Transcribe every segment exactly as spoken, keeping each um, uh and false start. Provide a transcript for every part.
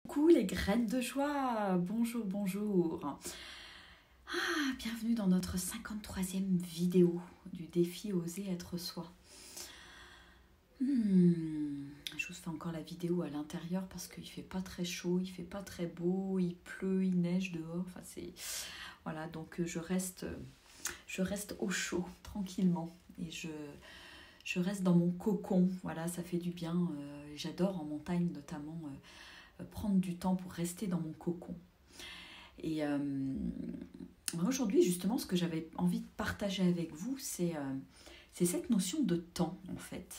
Coucou les graines de joie, bonjour, bonjour. Ah, bienvenue dans notre cinquante-troisième vidéo du défi Oser être soi. Hmm, je vous fais encore la vidéo à l'intérieur parce qu'il fait pas très chaud, il fait pas très beau, il pleut, il neige dehors. Enfin, c'est... Voilà, donc je reste, je reste au chaud, tranquillement. Et je, je reste dans mon cocon, voilà, ça fait du bien. Euh, j'adore en montagne notamment... Euh, prendre du temps pour rester dans mon cocon. Et euh, aujourd'hui, justement, ce que j'avais envie de partager avec vous, c'est euh, c'est cette notion de temps, en fait.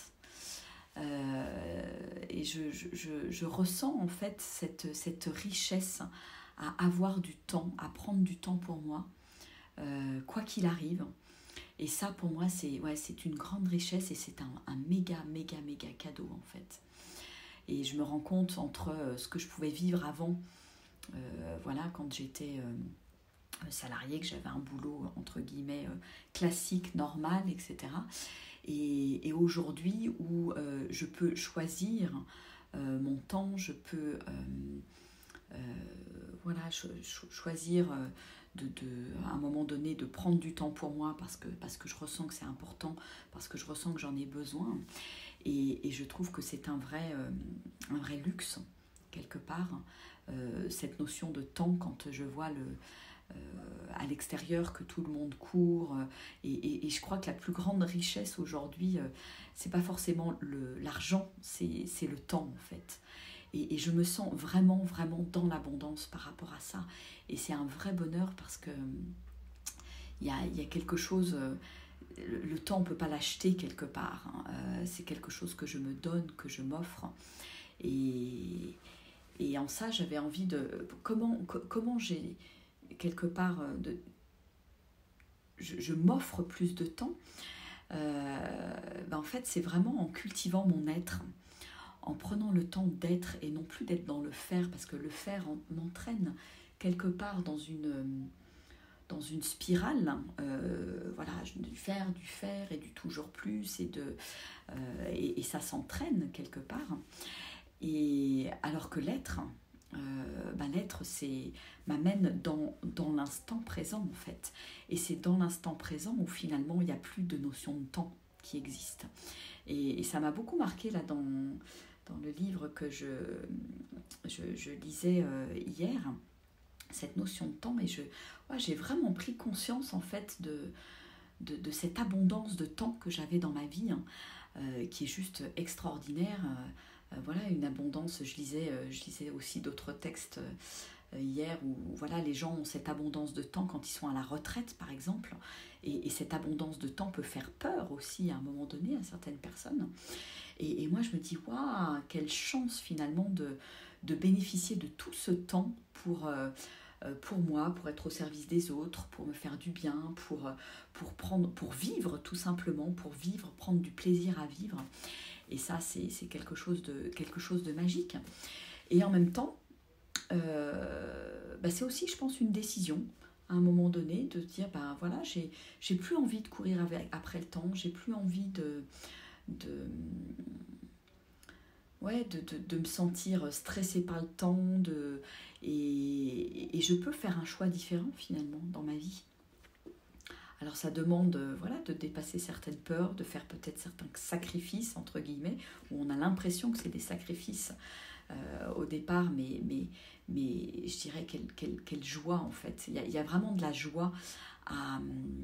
Euh, et je, je, je, je ressens, en fait, cette, cette richesse à avoir du temps, à prendre du temps pour moi, euh, quoi qu'il arrive. Et ça, pour moi, c'est ouais, c'est une grande richesse et c'est un, un méga, méga, méga cadeau, en fait. Et je me rends compte entre ce que je pouvais vivre avant, euh, voilà, quand j'étais euh, salariée, que j'avais un boulot entre guillemets euh, classique, normal, et cetera. Et, et aujourd'hui où euh, je peux choisir euh, mon temps, je peux euh, euh, voilà, cho cho choisir euh, de, de, à un moment donné de prendre du temps pour moi parce que, parce que je ressens que c'est important, parce que je ressens que j'en ai besoin. Et, et je trouve que c'est un vrai, euh, un vrai luxe, quelque part, euh, cette notion de temps quand je vois le, euh, à l'extérieur que tout le monde court. Euh, et, et, et je crois que la plus grande richesse aujourd'hui, euh, c'est pas forcément l'argent, c'est le temps en fait. Et, et je me sens vraiment, vraiment dans l'abondance par rapport à ça. Et c'est un vrai bonheur parce que il y a, y a quelque chose... Euh, le temps, on ne peut pas l'acheter quelque part. Hein. Euh, c'est quelque chose que je me donne, que je m'offre. Et, et en ça, j'avais envie de... Comment, comment j'ai, quelque part, de, je, je m'offre plus de temps euh, ben en fait, c'est vraiment en cultivant mon être, en prenant le temps d'être et non plus d'être dans le faire, parce que le faire m'entraîne quelque part dans une... dans une spirale, euh, voilà, du faire, du faire et du toujours plus, et, de, euh, et, et ça s'entraîne quelque part. Et alors que l'être, euh, ben l'être, c'est m'amène dans, dans l'instant présent en fait. Et c'est dans l'instant présent où finalement il n'y a plus de notion de temps qui existe. Et, et ça m'a beaucoup marqué là dans, dans le livre que je, je, je lisais euh, hier, cette notion de temps, et je ouais, j'ai vraiment pris conscience en fait de, de, de cette abondance de temps que j'avais dans ma vie, hein, euh, qui est juste extraordinaire. Euh, euh, voilà, une abondance, je lisais, euh, je lisais aussi d'autres textes euh, hier où voilà, les gens ont cette abondance de temps quand ils sont à la retraite par exemple, et, et cette abondance de temps peut faire peur aussi à un moment donné à certaines personnes. Et, et moi je me dis, waouh, quelle chance finalement de, de bénéficier de tout ce temps pour... Euh, pour moi, pour être au service des autres, pour me faire du bien, pour, pour, prendre, pour vivre tout simplement, pour vivre, prendre du plaisir à vivre. Et ça, c'est quelque chose de, quelque chose de magique. Et en même temps, euh, bah c'est aussi, je pense, une décision à un moment donné de dire, ben voilà, j'ai j'ai plus envie de courir avec, après le temps, j'ai plus envie de... de Ouais, de, de, de me sentir stressée par le temps, de, et, et je peux faire un choix différent finalement dans ma vie. Alors ça demande voilà, de dépasser certaines peurs, de faire peut-être certains sacrifices, entre guillemets, où on a l'impression que c'est des sacrifices euh, au départ, mais, mais, mais je dirais quelle, quelle, quelle joie en fait. Il y, a, il y a vraiment de la joie à,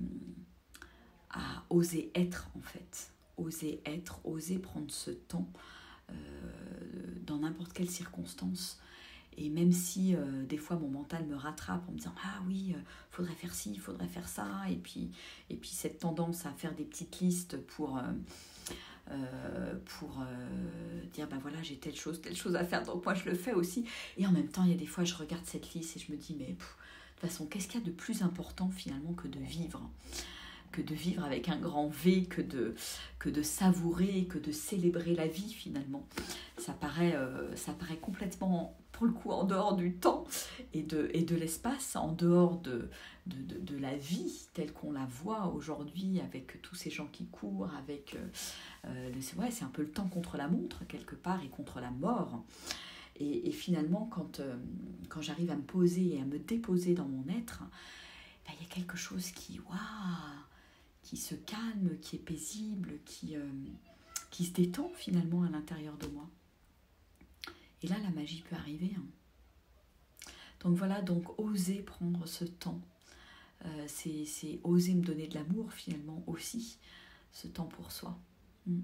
à oser être en fait. Oser être, oser prendre ce temps. Euh, dans n'importe quelle circonstance. Et même si euh, des fois mon mental me rattrape en me disant ah oui, il euh, faudrait faire ci, il faudrait faire ça, et puis, et puis cette tendance à faire des petites listes pour, euh, euh, pour euh, dire ben voilà, j'ai telle chose, telle chose à faire, donc moi je le fais aussi. Et en même temps, il y a des fois je regarde cette liste et je me dis mais pff, de toute façon, qu'est-ce qu'il y a de plus important finalement que de vivre ? que de vivre avec un grand V, que de, que de savourer, que de célébrer la vie finalement. Ça paraît, euh, ça paraît complètement, pour le coup, en dehors du temps et de, et de l'espace, en dehors de, de, de, de la vie telle qu'on la voit aujourd'hui, avec tous ces gens qui courent, avec... Euh, ouais, c'est un peu le temps contre la montre, quelque part, et contre la mort. Et, et finalement, quand, euh, quand j'arrive à me poser et à me déposer dans mon être, ben, il y a quelque chose qui, waouh, qui se calme, qui est paisible, qui, euh, qui se détend finalement à l'intérieur de moi. Et là, la magie peut arriver. Hein. Donc voilà, donc oser prendre ce temps. Euh, c'est, c'est oser me donner de l'amour finalement aussi, ce temps pour soi. Mm.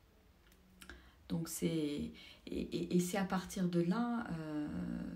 Donc c'est... Et, et, et c'est à partir de là euh,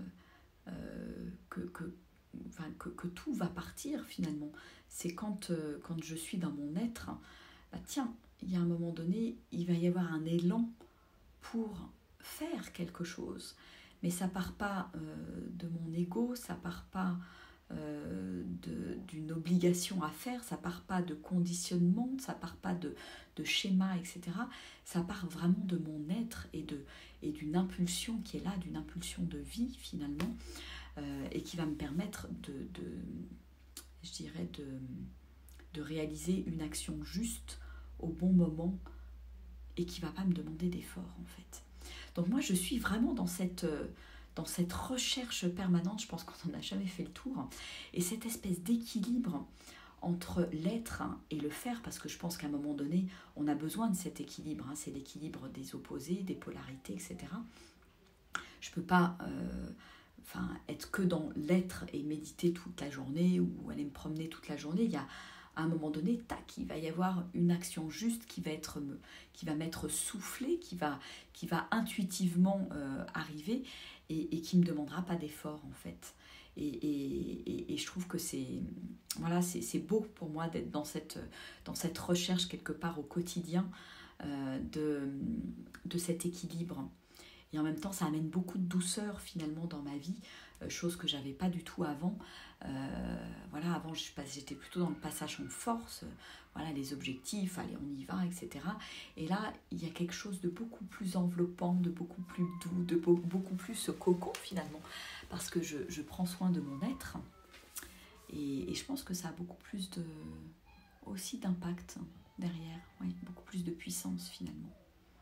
euh, que, que, enfin, que, que tout va partir finalement. C'est quand, euh, quand je suis dans mon être, bah tiens, il y a un moment donné, il va y avoir un élan pour faire quelque chose. Mais ça part pas euh, de mon ego, ça part pas euh, de, d'une obligation à faire, ça part pas de conditionnement, ça part pas de, de schéma, et cetera. Ça part vraiment de mon être et, de, et d'une impulsion qui est là, d'une impulsion de vie finalement, euh, et qui va me permettre de, de je dirais, de, de réaliser une action juste au bon moment et qui ne va pas me demander d'effort en fait. Donc moi je suis vraiment dans cette, dans cette recherche permanente, je pense qu'on n'en a jamais fait le tour, et cette espèce d'équilibre entre l'être et le faire, parce que je pense qu'à un moment donné on a besoin de cet équilibre, hein, c'est l'équilibre des opposés, des polarités, et cetera. Je ne peux pas euh, enfin, être que dans l'être et méditer toute la journée ou aller me promener toute la journée. Il y a à un moment donné, tac, il va y avoir une action juste qui va, être, qui va m'être soufflée, qui va, qui va intuitivement euh, arriver et, et qui ne me demandera pas d'effort en fait. Et, et, et, et je trouve que c'est, voilà, c'est, c'est beau pour moi d'être dans cette, dans cette recherche quelque part au quotidien euh, de, de cet équilibre. Et en même temps, ça amène beaucoup de douceur finalement dans ma vie, euh, chose que j'avais pas du tout avant. Euh, voilà, avant, je, j'étais plutôt dans le passage en force, euh, voilà, les objectifs, allez, on y va, et cetera. Et là, il y a quelque chose de beaucoup plus enveloppant, de beaucoup plus doux, de beau, beaucoup plus cocon finalement, parce que je, je prends soin de mon être. Et, et je pense que ça a beaucoup plus de, aussi d'impact derrière, oui, beaucoup plus de puissance finalement.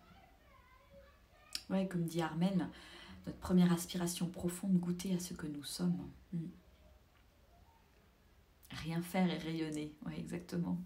Ouais, comme dit Armel, notre première aspiration profonde, goûter à ce que nous sommes. Mm. Rien faire et rayonner, ouais, exactement.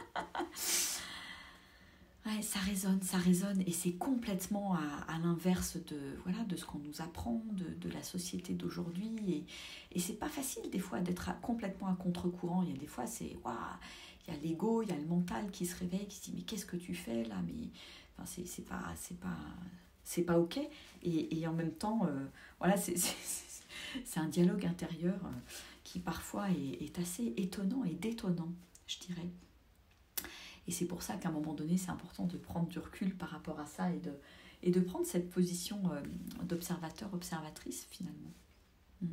Ouais, ça résonne, ça résonne, et c'est complètement à, à l'inverse de, voilà, de ce qu'on nous apprend, de, de la société d'aujourd'hui. Et, et c'est pas facile des fois d'être à, complètement à contre-courant. Il y a des fois, c'est, waouh, il y a l'ego, il y a le mental qui se réveille, qui se dit, mais qu'est-ce que tu fais là, mais enfin, c'est, c'est pas, c'est pas, c'est pas ok. Et, et en même temps, euh, voilà, c'est, c'est, c'est un dialogue intérieur euh, qui parfois est, est assez étonnant et détonnant, je dirais. Et c'est pour ça qu'à un moment donné, c'est important de prendre du recul par rapport à ça et de, et de prendre cette position euh, d'observateur, observatrice finalement. Mm.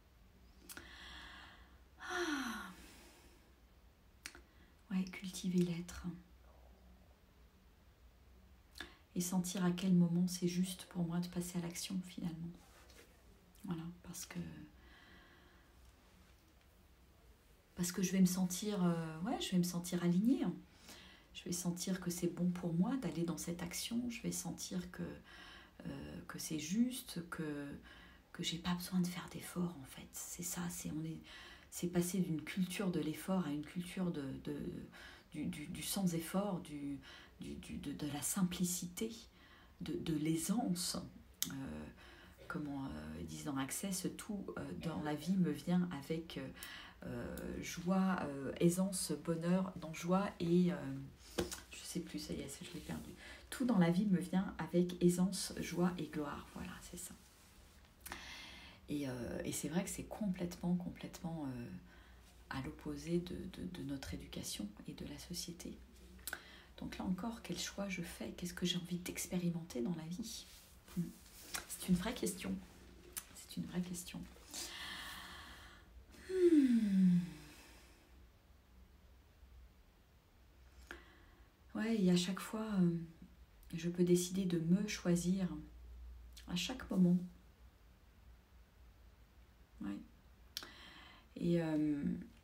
Ah. Ouais, cultiver l'être. Et sentir à quel moment c'est juste pour moi de passer à l'action finalement. Voilà, parce que... Parce que je vais me sentir... Euh, ouais, je vais me sentir alignée. Je vais sentir que c'est bon pour moi d'aller dans cette action. Je vais sentir que, euh, que c'est juste, que, que j'ai pas besoin de faire d'efforts en fait. C'est ça, c'est, on est, c'est passer d'une culture de l'effort à une culture de, de, du, du, du sans-effort, du, du, du, de, de la simplicité, de, de l'aisance. Euh, comme on euh, disent dans Access, tout euh, dans la vie me vient avec euh, joie, euh, aisance, bonheur, non joie et... Euh, je sais plus, ça y est, je l'ai perdu. Tout dans la vie me vient avec aisance, joie et gloire. Voilà, c'est ça. Et, euh, et c'est vrai que c'est complètement, complètement euh, à l'opposé de, de, de notre éducation et de la société. Donc là encore, quel choix je fais? Qu'est-ce que j'ai envie d'expérimenter dans la vie? C'est une vraie question. C'est une vraie question. Hmm. Ouais, et à chaque fois, euh, je peux décider de me choisir à chaque moment. Ouais. Et, euh,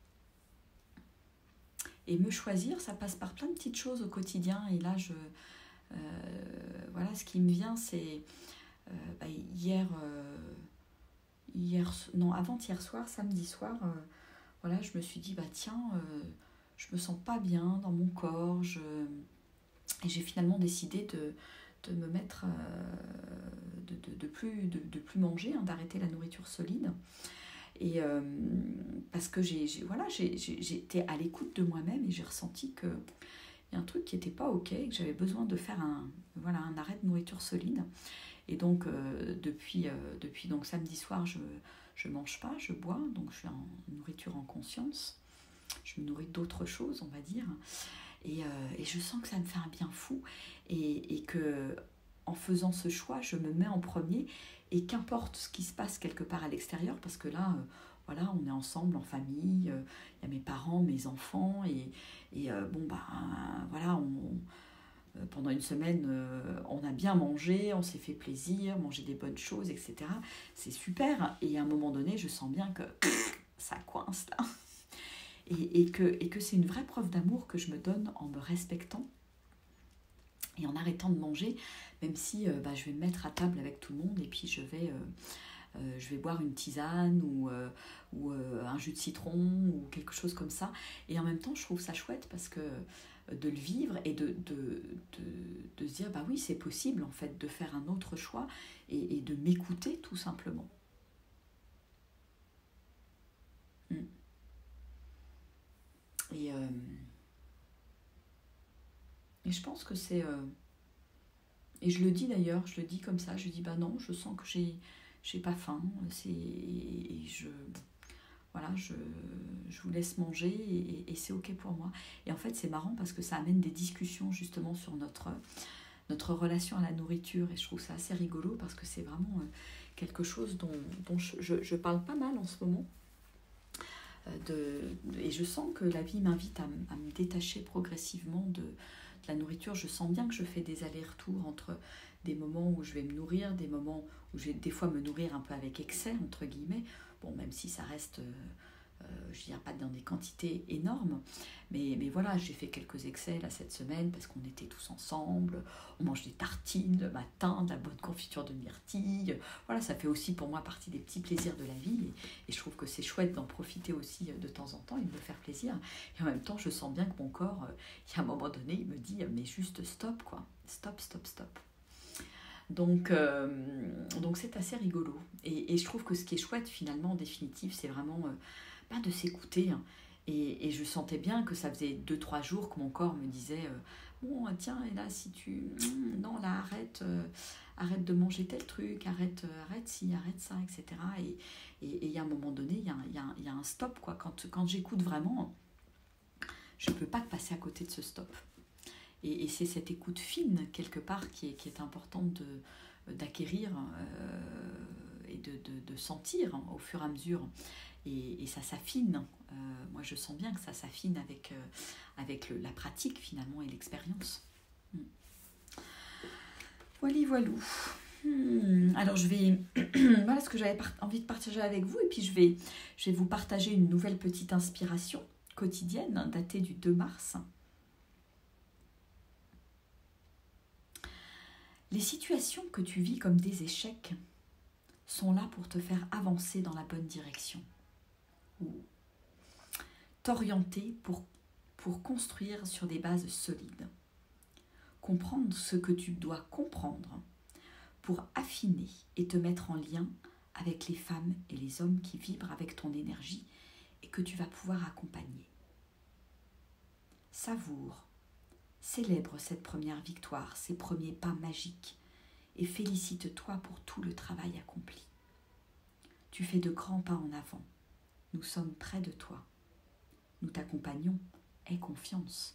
et me choisir, ça passe par plein de petites choses au quotidien. Et là, je, euh, voilà, ce qui me vient, c'est euh, bah, hier, euh, hier, non, avant-hier soir, samedi soir, euh, voilà, je me suis dit, bah tiens, euh, je me sens pas bien dans mon corps, je... et j'ai finalement décidé de, de me mettre, euh, de, de, de, plus, de, de plus manger, hein, d'arrêter la nourriture solide. Et euh, parce que j'ai, j'ai, voilà, j'ai, j'ai, j'étais à l'écoute de moi-même et j'ai ressenti qu'il y a un truc qui n'était pas ok, que j'avais besoin de faire un, voilà, un arrêt de nourriture solide. Et donc, euh, depuis, euh, depuis donc, samedi soir, je ne mange pas, je bois, donc je suis en nourriture en conscience. Je me nourris d'autres choses, on va dire. Et, euh, et je sens que ça me fait un bien fou. Et, et que en faisant ce choix, je me mets en premier. Et qu'importe ce qui se passe quelque part à l'extérieur, parce que là, euh, voilà, on est ensemble en famille, il euh, y a mes parents, mes enfants, et, et euh, bon, bah, euh, voilà, on, euh, pendant une semaine, euh, on a bien mangé, on s'est fait plaisir, mangé des bonnes choses, et cetera. C'est super, et à un moment donné, je sens bien que ça coince là. Et, et que, et que c'est une vraie preuve d'amour que je me donne en me respectant et en arrêtant de manger, même si euh, bah, je vais me mettre à table avec tout le monde et puis je vais, euh, euh, je vais boire une tisane ou, euh, ou euh, un jus de citron ou quelque chose comme ça. Et en même temps, je trouve ça chouette parce que euh, de le vivre et de, de, de, de se dire, bah oui, c'est possible en fait de faire un autre choix et, et de m'écouter tout simplement. Mm. Et, euh, et je pense que c'est... Euh, et je le dis d'ailleurs, je le dis comme ça, je dis bah non, je sens que j'ai, j'ai pas faim, c'est, et je, voilà, je, je vous laisse manger et, et c'est ok pour moi. Et en fait c'est marrant parce que ça amène des discussions justement sur notre, notre relation à la nourriture et je trouve ça assez rigolo parce que c'est vraiment quelque chose dont, dont je, je, je parle pas mal en ce moment. De, de, et je sens que la vie m'invite à, à me détacher progressivement de, de la nourriture. Je sens bien que je fais des allers-retours entre des moments où je vais me nourrir, des moments où je vais des fois me nourrir un peu avec excès, entre guillemets, bon, même si ça reste, euh, euh, je dirais pas dans des quantités énormes, mais, mais voilà, j'ai fait quelques excès là cette semaine parce qu'on était tous ensemble, on mange des tartines le matin, de la bonne confiture de myrtille, voilà, ça fait aussi pour moi partie des petits plaisirs de la vie et, et je trouve que c'est chouette d'en profiter aussi de temps en temps et de me faire plaisir. Et en même temps, je sens bien que mon corps, il y a un moment donné, il me dit mais juste stop quoi, stop, stop, stop. Donc, euh, donc c'est assez rigolo. Et, et je trouve que ce qui est chouette finalement, en définitive, c'est vraiment euh, bah, de s'écouter. Hein. Et, et je sentais bien que ça faisait deux trois jours que mon corps me disait euh, bon, tiens, et là, si tu... Non, là, arrête, euh, arrête de manger tel truc, arrête, euh, arrête ci, arrête ça, et cetera. Et il y a un moment donné, il y a, y, a, y a un stop, quoi. Quand, quand j'écoute vraiment, je ne peux pas passer à côté de ce stop. Et, et c'est cette écoute fine, quelque part, qui est, qui est importante de, d'acquérir euh, et de, de, de sentir hein, au fur et à mesure. Et, et ça s'affine. Euh, moi, je sens bien que ça s'affine avec, euh, avec le, la pratique, finalement, et l'expérience. Hmm. Voilà, voilou. Hmm. Alors, je vais... voilà ce que j'avais part- envie de partager avec vous. Et puis, je vais, je vais vous partager une nouvelle petite inspiration quotidienne, hein, datée du deux mars. Les situations que tu vis comme des échecs sont là pour te faire avancer dans la bonne direction ou t'orienter pour, pour construire sur des bases solides. Comprendre ce que tu dois comprendre pour affiner et te mettre en lien avec les femmes et les hommes qui vibrent avec ton énergie et que tu vas pouvoir accompagner. Savoure. Célèbre cette première victoire, ces premiers pas magiques et félicite-toi pour tout le travail accompli. Tu fais de grands pas en avant. Nous sommes près de toi. Nous t'accompagnons. Aie confiance.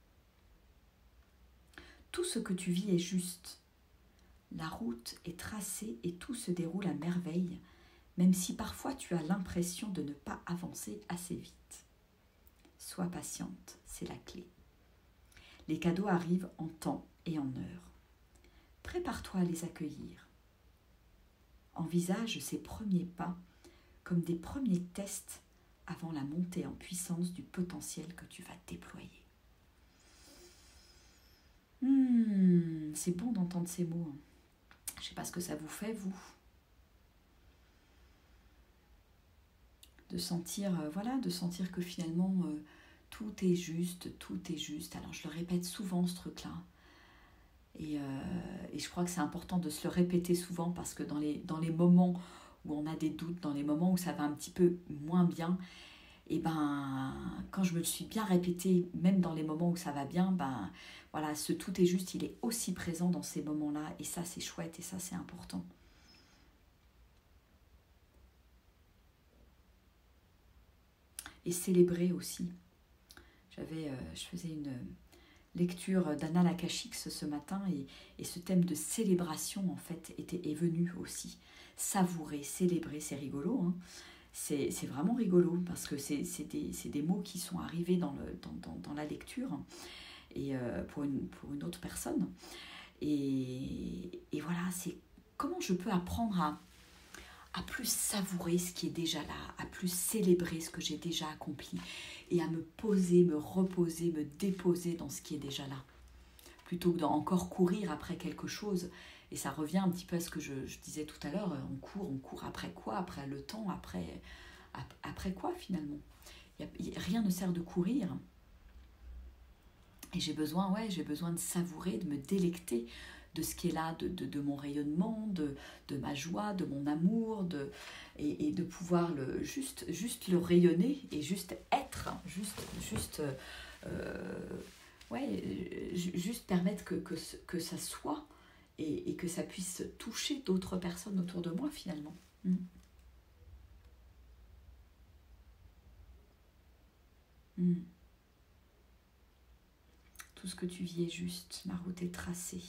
Tout ce que tu vis est juste. La route est tracée et tout se déroule à merveille, même si parfois tu as l'impression de ne pas avancer assez vite. Sois patiente, c'est la clé. Les cadeaux arrivent en temps et en heure. Prépare-toi à les accueillir. Envisage ces premiers pas comme des premiers tests avant la montée en puissance du potentiel que tu vas déployer. Mmh, c'est bon d'entendre ces mots. Je ne sais pas ce que ça vous fait, vous. De sentir, euh, voilà, de sentir que finalement, euh, tout est juste, tout est juste. Alors, je le répète souvent, ce truc-là. Et, euh, et je crois que c'est important de se le répéter souvent parce que dans les, dans les moments où on a des doutes, dans les moments où ça va un petit peu moins bien, et ben quand je me le suis bien répété, même dans les moments où ça va bien, ben voilà, ce tout est juste, il est aussi présent dans ces moments-là. Et ça, c'est chouette et ça, c'est important. Et célébrer aussi. J'avais, euh, je faisais une lecture d'Annales Akashiques ce matin et, et ce thème de célébration en fait était, est venu aussi. Savourer, célébrer, c'est rigolo, hein. C'est, c'est vraiment rigolo parce que c'est, c'est, des, c'est des mots qui sont arrivés dans, le, dans, dans, dans la lecture et euh, pour, une, pour une autre personne. Et, et voilà, c'est comment je peux apprendre à, à plus savourer ce qui est déjà là, à plus célébrer ce que j'ai déjà accompli et à me poser, me reposer, me déposer dans ce qui est déjà là. Plutôt que d'encore courir après quelque chose. Et ça revient un petit peu à ce que je, je disais tout à l'heure, on court, on court après quoi? Après le temps, après, après quoi finalement? y a, y, Rien ne sert de courir. Et j'ai besoin, ouais, j'ai besoin de savourer, de me délecter de ce qui est là, de, de, de mon rayonnement, de, de ma joie, de mon amour, de, et, et de pouvoir le, juste, juste le rayonner et juste être, juste, juste, euh, ouais, juste permettre que, que, que ça soit et, et que ça puisse toucher d'autres personnes autour de moi finalement. Mm. Mm. Tout ce que tu vis est juste, ma route est tracée.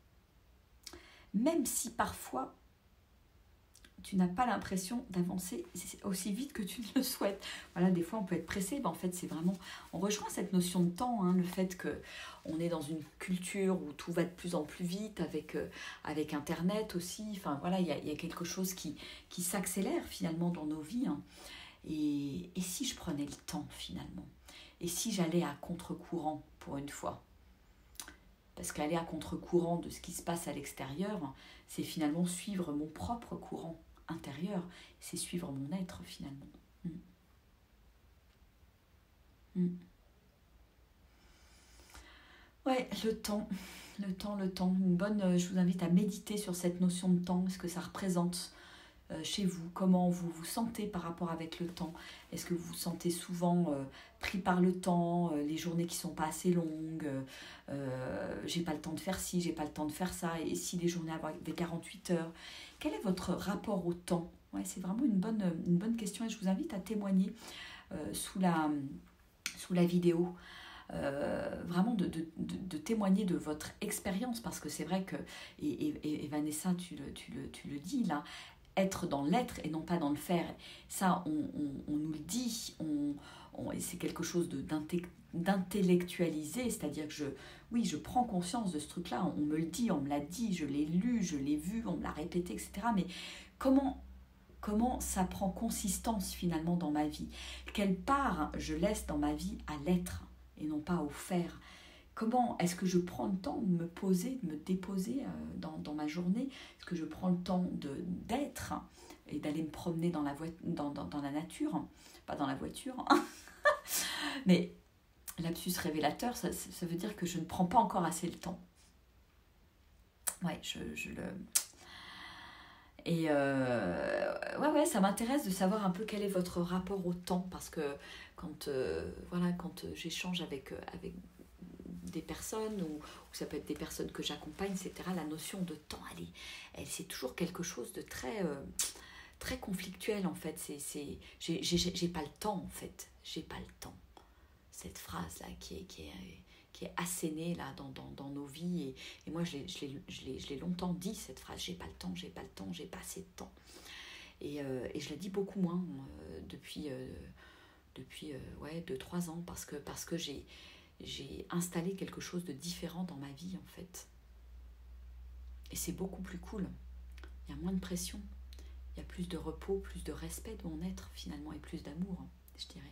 Même si parfois tu n'as pas l'impression d'avancer aussi vite que tu le souhaites. Voilà, des fois on peut être pressé, ben en fait c'est vraiment, on rejoint cette notion de temps, hein, le fait qu'on est dans une culture où tout va de plus en plus vite, avec, euh, avec Internet aussi, enfin voilà, il y a, y a quelque chose qui, qui s'accélère finalement dans nos vies, hein. Et, et si je prenais le temps finalement? Et si j'allais à contre-courant pour une fois? Parce qu'aller à contre-courant de ce qui se passe à l'extérieur, c'est finalement suivre mon propre courant intérieur, c'est suivre mon être finalement. Mm. Mm. Ouais, le temps, le temps, le temps. Une bonne, je vous invite à méditer sur cette notion de temps, ce que ça représente euh, chez vous, comment vous vous sentez par rapport avec le temps. Est-ce que vous vous sentez souvent euh, pris par le temps, euh, les journées qui sont pas assez longues, euh, j'ai pas le temps de faire ci, j'ai pas le temps de faire ça, et si les journées avaient quarante-huit heures, quel est votre rapport au temps? Ouais, c'est vraiment une bonne, une bonne question et je vous invite à témoigner euh, sous, la, sous la vidéo. Euh, vraiment de, de, de, de témoigner de votre expérience parce que c'est vrai que, et, et, et Vanessa, tu le, tu, le, tu le dis là, être dans l'être et non pas dans le faire, ça on, on, on nous le dit, on, on, et c'est quelque chose de, d'intellectualisé, c'est-à-dire que je, oui, je prends conscience de ce truc-là, on me le dit, on me l'a dit, je l'ai lu, je l'ai vu, on me l'a répété, et cetera. Mais comment, comment ça prend consistance finalement dans ma vie? Quelle part je laisse dans ma vie à l'être et non pas au faire? Comment est-ce que je prends le temps de me poser, de me déposer euh, dans, dans ma journée? Est-ce que je prends le temps de, d'être et d'aller me promener dans la, vo- dans, dans, dans la nature? Pas dans la voiture. Mais lapsus révélateur, ça, ça veut dire que je ne prends pas encore assez le temps. Ouais, je, je le... Et euh, ouais, ouais, ça m'intéresse de savoir un peu quel est votre rapport au temps, parce que quand, euh, voilà, quand j'échange avec, avec des personnes, ou, ou ça peut être des personnes que j'accompagne, et cetera, la notion de temps, elle, est, elle c'est toujours quelque chose de très, euh, très conflictuel, en fait. C'est, c'est, j'ai, j'ai, j'ai pas le temps, en fait. J'ai pas le temps. Cette phrase-là qui est... Qui est qui est assénée là, dans, dans, dans nos vies. Et, et moi, je l'ai, je, l'ai, je, l'ai, je l'ai longtemps dit, cette phrase, j'ai pas le temps, j'ai pas le temps, j'ai pas assez de temps. Et, euh, et je la dis beaucoup moins euh, depuis, euh, depuis euh, ouais, deux trois ans, parce que, parce que j'ai, j'ai installé quelque chose de différent dans ma vie, en fait. Et c'est beaucoup plus cool. Il y a moins de pression. Il y a plus de repos, plus de respect de mon être, finalement, et plus d'amour, hein, je dirais.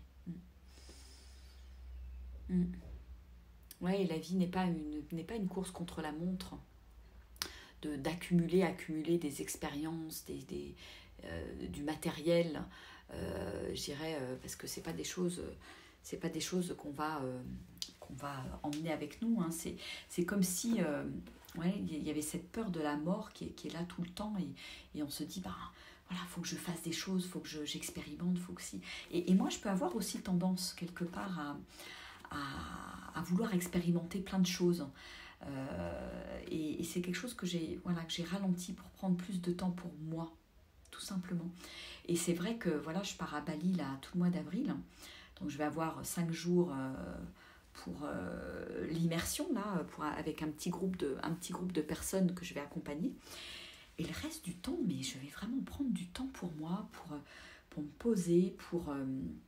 Mm. Mm. Ouais, et la vie n'est pas, une, n'est pas une course contre la montre. de, d'accumuler, accumuler des expériences, des, des, euh, du matériel, euh, je dirais, euh, parce que c'est pas des choses, c'est pas des choses qu'on va, euh, qu'on va emmener avec nous. Hein. C'est, c'est comme si, euh, ouais, il y avait cette peur de la mort qui est, qui est là tout le temps, et, et on se dit, bah, voilà, faut que je fasse des choses, faut que je, j'expérimente, faut que si. Et, et moi, je peux avoir aussi tendance quelque part à, à, à vouloir expérimenter plein de choses. Euh, et, et c'est quelque chose que j'ai, voilà, que j'ai ralenti pour prendre plus de temps pour moi, tout simplement. Et c'est vrai que voilà, je pars à Bali là tout le mois d'avril, donc je vais avoir cinq jours euh, pour euh, l'immersion là, pour, avec un petit groupe de, un petit groupe de personnes que je vais accompagner. Et le reste du temps, mais je vais vraiment prendre du temps pour moi, pour, pour me poser, pour, euh,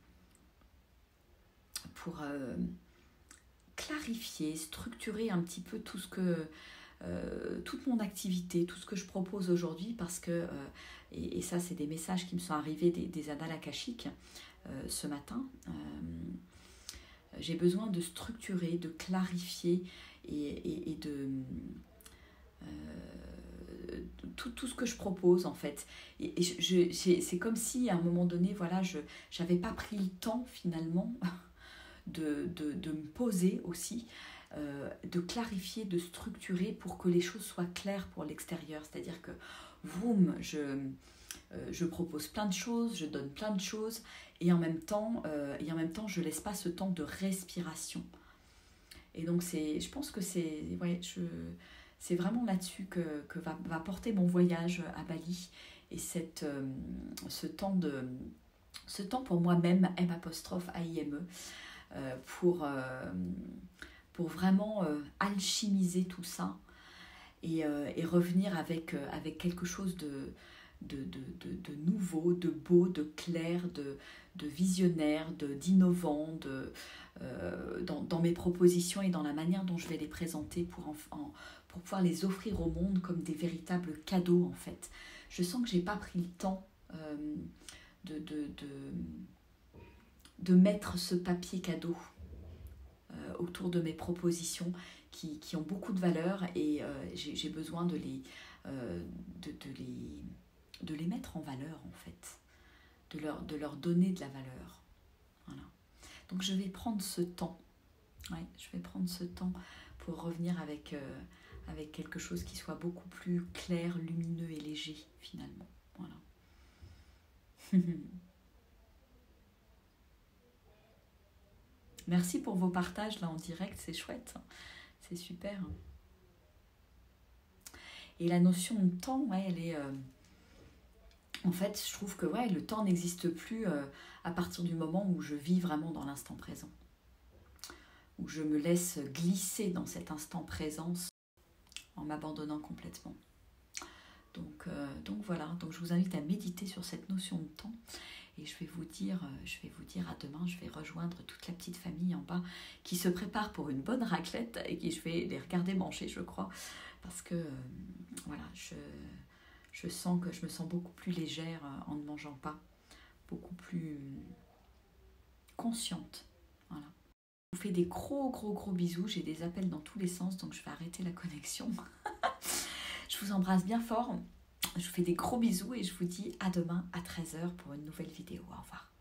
pour euh, clarifier, structurer un petit peu tout ce que, euh, toute mon activité, tout ce que je propose aujourd'hui, parce que, euh, et, et ça c'est des messages qui me sont arrivés des, des annales akashiques euh, ce matin, euh, j'ai besoin de structurer, de clarifier et, et, et de... Euh, Tout, tout ce que je propose en fait, et, et je, je, c'est comme si à un moment donné, voilà, je n'avais pas pris le temps finalement de, de, de me poser aussi, euh, de clarifier, de structurer pour que les choses soient claires pour l'extérieur. C'est-à-dire que vroom, je, euh, je propose plein de choses, je donne plein de choses, et en même temps, euh, et en même temps je laisse pas ce temps de respiration. Et donc c'est, je pense que c'est, ouais, je c'est vraiment là-dessus que, que va, va porter mon voyage à Bali, et cette, euh, ce, temps de, ce temps pour moi-même, M apostrophe A I M E, euh, pour, euh, pour vraiment euh, alchimiser tout ça, et, euh, et revenir avec, euh, avec quelque chose de, de, de, de, de nouveau, de beau, de clair, de, de visionnaire, de, d'innovant, de, euh, dans, dans mes propositions et dans la manière dont je vais les présenter pour, en, en, pour pouvoir les offrir au monde comme des véritables cadeaux en fait. Je sens que j'ai pas pris le temps euh, de, de, de, de mettre ce papier cadeau euh, autour de mes propositions qui, qui ont beaucoup de valeur, et euh, j'ai, j'ai besoin de les, euh, de, de, les, de les mettre en valeur en fait, de leur, de leur donner de la valeur. Voilà. Donc je vais prendre ce temps, ouais, je vais prendre ce temps pour revenir avec, euh, avec quelque chose qui soit beaucoup plus clair, lumineux et léger finalement. Voilà. Merci pour vos partages là en direct, c'est chouette, c'est super. Et la notion de temps, ouais, elle est... Euh, en fait, je trouve que ouais, le temps n'existe plus euh, à partir du moment où je vis vraiment dans l'instant présent, où je me laisse glisser dans cet instant présent en m'abandonnant complètement. Donc, euh, donc voilà, donc je vous invite à méditer sur cette notion de temps, et je vais vous dire, je vais vous dire à demain. Je vais rejoindre toute la petite famille en bas qui se prépare pour une bonne raclette, et qui je vais les regarder manger, je crois, parce que euh, voilà, je, je sens que je me sens beaucoup plus légère en ne mangeant pas, beaucoup plus consciente. Voilà. Je vous fais des gros gros gros bisous, j'ai des appels dans tous les sens, donc je vais arrêter la connexion. Je vous embrasse bien fort, je vous fais des gros bisous, et je vous dis à demain à treize heures pour une nouvelle vidéo. Au revoir.